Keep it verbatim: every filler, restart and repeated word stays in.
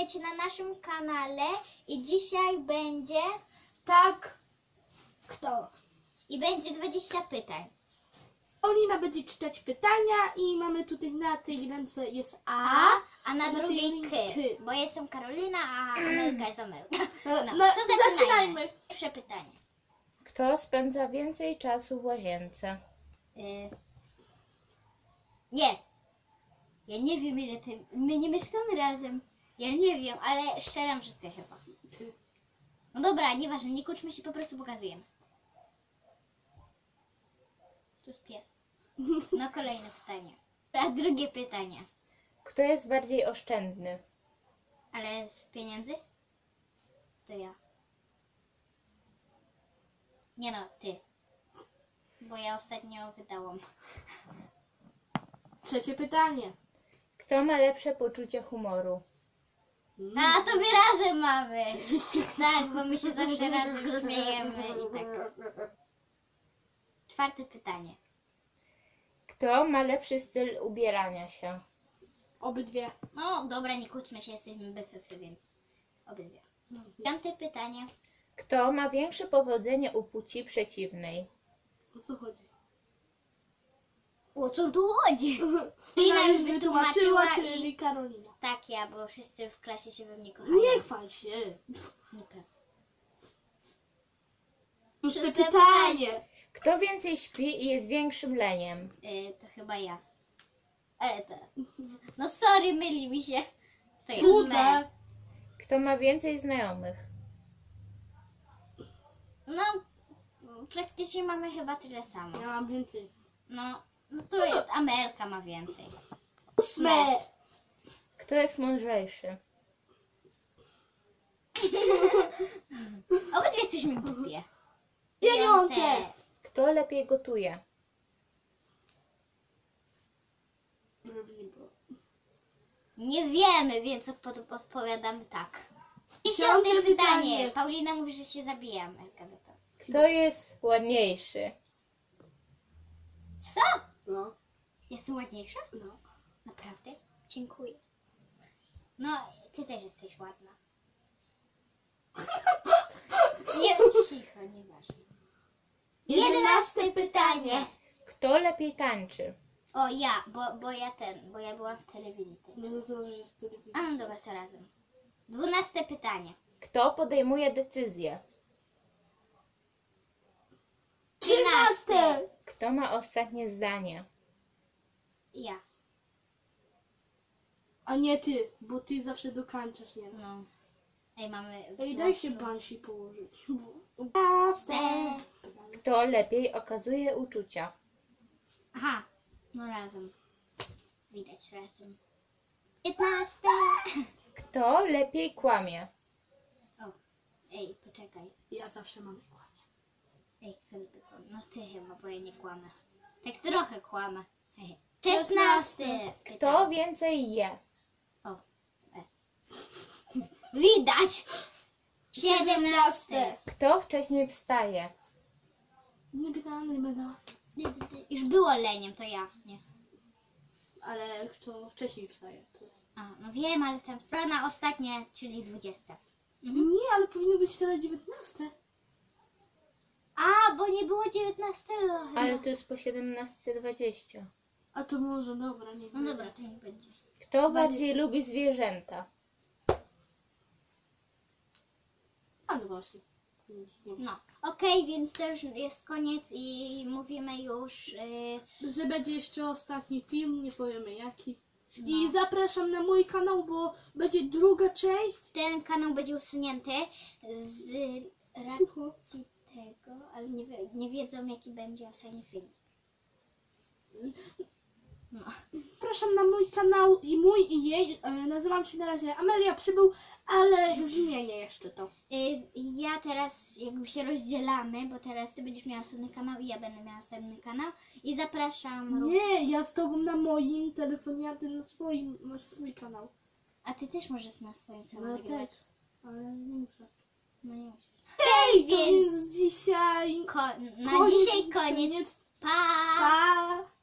witajcie na naszym kanale i dzisiaj będzie Tak, kto? i będzie dwadzieścia pytań. Paulina będzie czytać pytania i mamy tutaj na tej ręce jest A, A, a na a na drugiej tej K, K. bo jestem Karolina, a Amelka jest Amelka. No, No, no to zaczynajmy. zaczynajmy. Pierwsze pytanie. Kto spędza więcej czasu w łazience? Y... Nie. Ja nie wiem ile ty... My nie mieszkamy razem. Ja nie wiem, ale szczeram, że ty chyba. Ty. No dobra, nieważne, nie kłóćmy się, po prostu pokazujemy. Tu jest pies. No kolejne pytanie. A drugie pytanie. Kto jest bardziej oszczędny? Ale z pieniędzy? To ja. Nie no, ty. Bo ja ostatnio wydałam. Trzecie pytanie. Kto ma lepsze poczucie humoru? A to my razem mamy. Tak, bo my się zawsze razem śmiejemy i tak. Czwarte pytanie. Kto ma lepszy styl ubierania się? Obydwie. No dobra, nie kłóćmy się, jesteśmy befefy, więc obydwie. Piąte pytanie. Kto ma większe powodzenie u płci przeciwnej? O co chodzi? O co tu chodzi? Lina Lina już już wytłumaczyła, wytłumaczyła czyli i... Karolina. Tak, ja, bo wszyscy w klasie się we mnie kochają. Nie chwal się. Nieprawda. Szóste Szóste pytanie. Kto więcej śpi i jest większym leniem? Y, to chyba ja. E, to. No sorry, myli mi się. To jest Trudne. me. Kto ma więcej znajomych? No, praktycznie mamy chyba tyle samo. Ja mam więcej. No, no to jest, Amelka ma więcej. Ósme. Kto jest mądrzejszy? Obydwie jesteśmy głupie. Dziewiąte. Kto lepiej gotuje? Nie wiemy, więc odpo- odpowiadamy tak. Dziesiąte Dziesiąte pytanie. pytanie. Paulina mówi, że się zabija Amelka za to. Kto jest ładniejszy? Co? No. Jestem ładniejsza? No. Naprawdę? Dziękuję. No, ty też jesteś ładna. Nie, cicho, nieważne. Jedenaste pytanie. Kto lepiej tańczy? O, ja, bo, bo ja ten, bo ja byłam w telewizji. No to co, że jest telewizja. A no dobra, to razem. Dwunaste pytanie. Kto podejmuje decyzje? Trzynaste. Kto ma ostatnie zdanie? Ja. A nie ty, bo ty zawsze dokańczasz, nie? No. Ej, mamy... Ej, daj się wzrost- Bansi położyć. Jedenaste. Kto lepiej okazuje uczucia? Aha, no razem. Widać razem. Piętnaste. Kto lepiej kłamie? O, ej, poczekaj. Ja zawsze mam kłamie. Ej, kto lepiej kłamie? No ty chyba, bo ja nie kłamę. Tak trochę kłamę. Hehe. Szesnaste. Szesnaste. Kto więcej je? O, e. Widać. Siedemnaste. Kto wcześniej wstaje? Nie pytany będę. Już było leniem, to ja, nie. Ale kto wcześniej wstaje, to jest. A, no wiem, ale tam strona ostatnia, czyli dwudziesta. Nie, ale powinno być teraz dziewiętnaste. A, bo nie było dziewiętnastego. Ale to jest po siedemnaście dwadzieścia. A to może, dobra, nie No dobra, to nie będzie. Kto bardziej lubi zwierzęta? A no właśnie. No, okej, więc to już jest koniec i mówimy już... Yy, Że będzie jeszcze ostatni film, nie powiemy jaki. no. I zapraszam na mój kanał, bo będzie druga część. Ten kanał będzie usunięty z racji tego, ale nie, wie, nie wiedzą jaki będzie ostatni film. No. Zapraszam na mój kanał i mój i jej. E, nazywam się na razie Amelia Przybył, ale zmienię jeszcze to. Yy, ja teraz jakby się rozdzielamy, bo teraz ty będziesz miała osobny kanał i ja będę miała osobny kanał i zapraszam. Nie, ja z tobą na moim telefonie, a ty na swoim, masz swój kanał. A ty też możesz na swoim No samym nagrywać. też, ale nie muszę. No nie musisz. Hej, to więc więc dzisiaj... ko- na koniec- dzisiaj koniec. koniec. Pa! Pa!